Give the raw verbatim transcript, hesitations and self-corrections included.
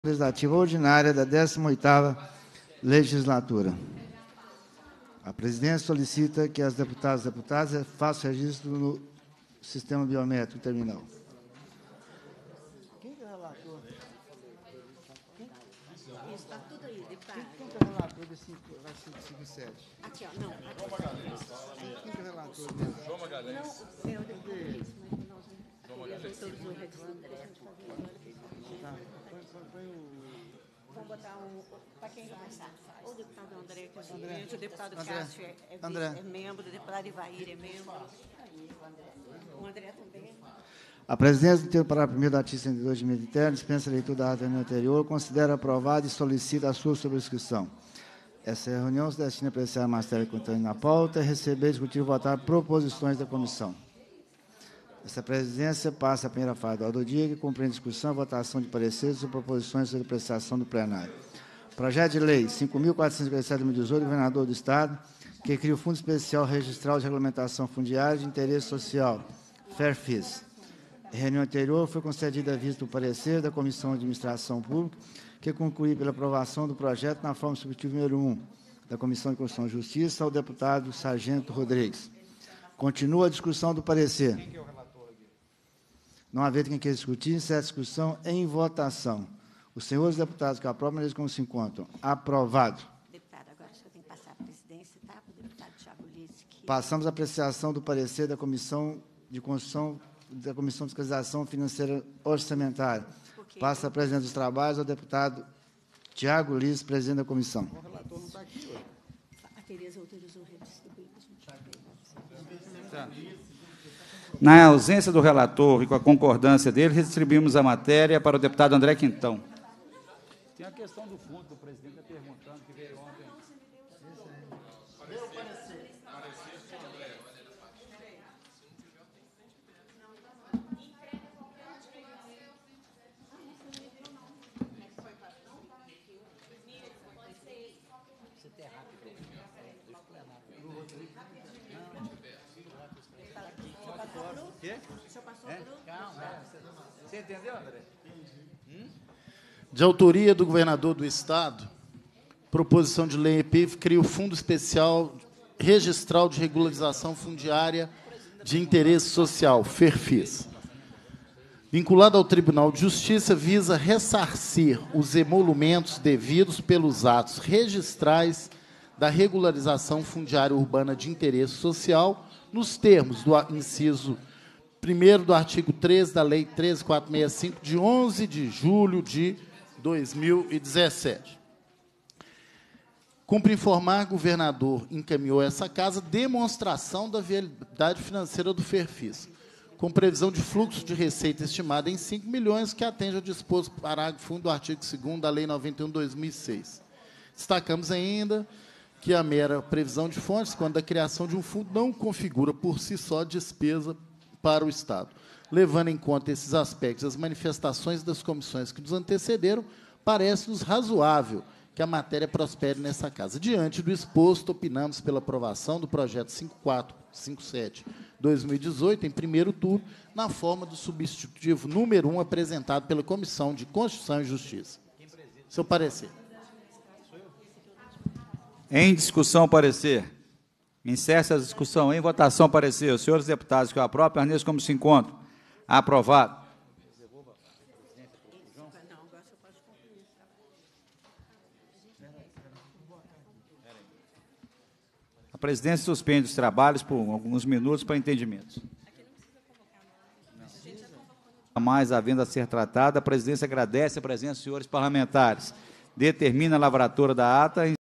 Legislativa Ordinária da décima oitava Legislatura. A presidência solicita que as deputadas e deputadas façam registro no sistema biométrico terminal. Quem que é o relator? Está tudo aí, deputado. Quem que é o relator desse cinco sete? Aqui, ó, não. Quem que é o relator dele? João Magalhães. Não, é o deputado. João Magalhães. Tá, põe, põe, põe o... Vamos botar um... Para quem vai passar? O deputado André, que é o André. presidente, o deputado André. Cássio é, é, André. é membro, o deputado Ivair é membro. O André também. A presidência, no termo parágrafo primeiro do artigo cento e dois de medida interna, dispensa a leitura da ata anterior, considera aprovada e solicita a sua sobrescrição. Essa reunião se destina a apreciar a matéria contida na pauta, receber, discutir e votar proposições da comissão. Essa presidência passa a primeira fase da ordem do dia, que compreende discussão e votação de pareceres ou proposições sobre apreciação do plenário. Projeto de lei cinco mil quatrocentos e cinquenta e sete de dois mil e dezoito, do governador do Estado, que cria o Fundo Especial Registral de Regulamentação Fundiária de Interesse Social, FERFIS. Em reunião anterior, foi concedida a vista do parecer da Comissão de Administração Pública, que concluiu pela aprovação do projeto na forma substitutiva número um da Comissão de Constituição e Justiça ao deputado Sargento Rodrigues. Continua a discussão do parecer. Quem que é o relator aqui? Não havendo quem queira discutir, encerra a discussão em votação. Os senhores deputados que aprovam, eles como se encontram. Aprovado. Deputado, agora o senhor tem que passar a presidência, tá? Para o deputado Thiago Lisse. Que... Passamos à apreciação do parecer da Comissão de Constituição, da Comissão de Fiscalização Financeira Orçamentária. Passa a presidente dos trabalhos ao deputado Thiago Lisse, presidente da comissão. O relator não está aqui hoje. A Tereza autorizou redistribuir para a gente. Tá. Na ausência do relator e com a concordância dele, redistribuímos a matéria para o deputado André Quintão. Tem a questão do fundo, que o presidente está perguntando, que veio ontem. Quê? É? Você entendeu, André? De autoria do governador do Estado, proposição de lei E P I F cria o Fundo Especial Registral de Regularização Fundiária de Interesse Social, FERFIS. Vinculado ao Tribunal de Justiça, visa ressarcir os emolumentos devidos pelos atos registrais da regularização fundiária urbana de interesse social, nos termos do inciso primeiro do artigo treze da Lei treze mil quatrocentos e sessenta e cinco, de onze de julho de dois mil e dezessete. Cumpre informar, o governador encaminhou a essa casa demonstração da viabilidade financeira do FERFIS, com previsão de fluxo de receita estimada em cinco milhões, que atende ao disposto parágrafo único do artigo segundo da Lei noventa e um de dois mil e seis. Destacamos ainda que a mera previsão de fontes, quando a criação de um fundo, não configura por si só despesa para o Estado. Levando em conta esses aspectos, as manifestações das comissões que nos antecederam, parece-nos razoável que a matéria prospere nessa casa. Diante do exposto, opinamos pela aprovação do projeto cinco mil quatrocentos e cinquenta e sete de dois mil e dezoito, em primeiro turno, na forma do substitutivo número um, apresentado pela Comissão de Constituição e Justiça. Seu parecer. Em discussão, parecer. Encerra-se a discussão. Em votação, parecer. Os senhores deputados que eu aprovo, permaneçam como se encontram. Aprovado. A presidência suspende os trabalhos por alguns minutos para entendimentos. Não. Mais havendo a ser tratada, a presidência agradece a presença dos senhores parlamentares. Determina a lavratura da ata.